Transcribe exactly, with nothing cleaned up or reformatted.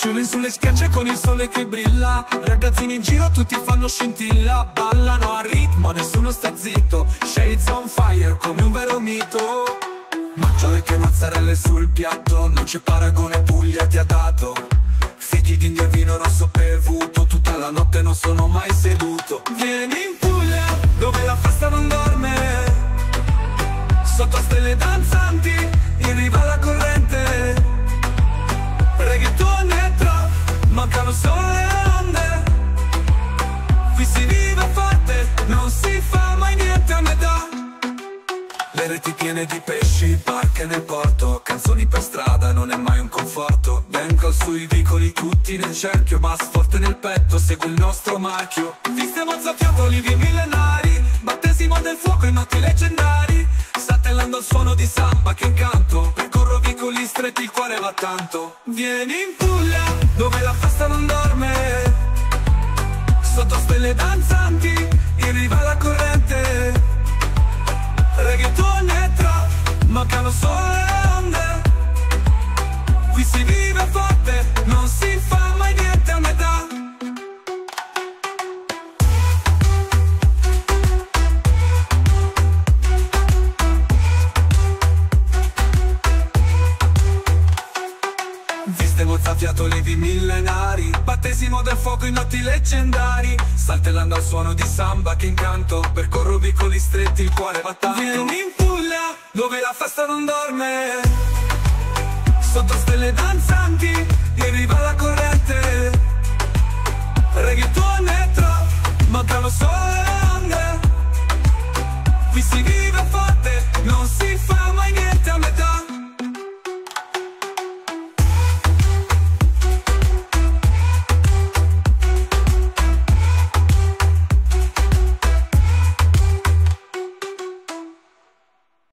Chillin' sulle spiagge con il sole che brilla, ragazzini in giro tutti fanno scintilla. Ballano a ritmo, nessuno sta zitto, shades on fire come un vero mito. Mangiare che mozzarelle sul piatto, non c'è paragone, Puglia ti ha dato. Fichi d'India e vino rosso bevuto, tutta la notte non sono mai seduto. Vieni in Puglia, dove la festa non dorme, sotto stelle danzanti, in riva alla corrente. Reggaeton e trap, mancano solo le onde. Qui si vive forte, non si fa mai niente a metà. Le reti piene di pesci, barche nel porto, canzoni per strada, non è mai un conforto. Vengo sui vicoli tutti nel cerchio, bass forte nel petto, segue il nostro marchio. Viste mozzafiato, olivi millenari, battesimo del fuoco in notti leggendari. Saltellando il suono di samba che incanto, percorro vicoli stretti, il cuore va tanto. Vieni in Puglia, dove la festa non dorme, sotto stelle danzanti, in riva alla corrente. Reggaeton e trap, mancano solo le onde. Qui si vive forte, non si fa mai niente a metà. Viste mozzafiato, levi millenari, battesimo del fuoco in notti leggendari. Saltellando al suono di samba che incanto, percorro vicoli stretti, il cuore va tanto. Vieni in Puglia, dove la festa non dorme, sotto stelle danzanti, in riva alla corrente. Reggaeton e trap, mancano solo le